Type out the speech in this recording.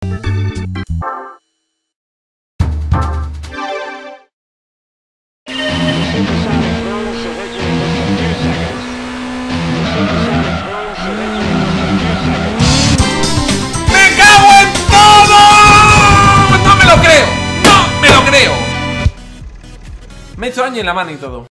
¡Me cago en todo! ¡No me lo creo! ¡No me lo creo! Me he hecho daño en la mano y todo.